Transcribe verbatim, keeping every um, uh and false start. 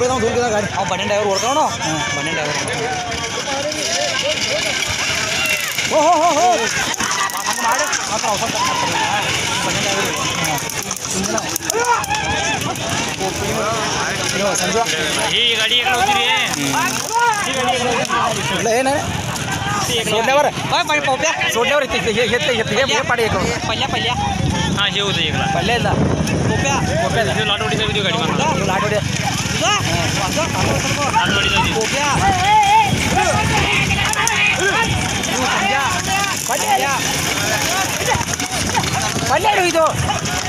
उपयोग जाऊन दूर गेला गाडी अहो बन्या ड्रायव्हर ओळखा ना बन्या ड्रायव्हर हो हो हो हो माडे मात्र अवसर करणार बन्या ड्रायव्हर समजा ही गाडी इकडे होती रे ही गाडी इकडे हे नाही सोडल्यावर पोप्या सोडल्यावर हे पाडी पहिल्या पहिल्या हां हे होतं इकडला पहिल्याला पोप्या पोप्या लाटवडीचा व्हिडिओ गाडी मारला लाटवड्या पोप्या पल्ल्या पल्ल्या